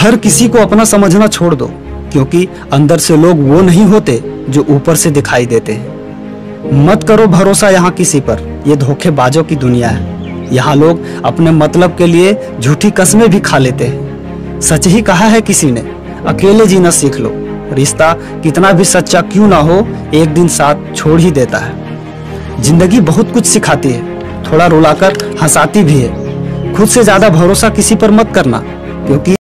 हर किसी को अपना समझना छोड़ दो, क्योंकि अंदर से लोग वो नहीं होते जो ऊपर से दिखाई देते हैं। मत करो भरोसा यहाँ किसी पर, ये धोखेबाजों की दुनिया है। यहाँ लोग अपने मतलब के लिए झूठी कस्में भी खा लेते हैं। सच ही कहा है किसी ने, अकेले जीना सीख लो। रिश्ता कितना भी सच्चा क्यों ना हो, एक दिन साथ छोड़ ही देता है। जिंदगी बहुत कुछ सिखाती है, थोड़ा रुलाकर हंसाती भी है। खुद से ज्यादा भरोसा किसी पर मत करना, क्योंकि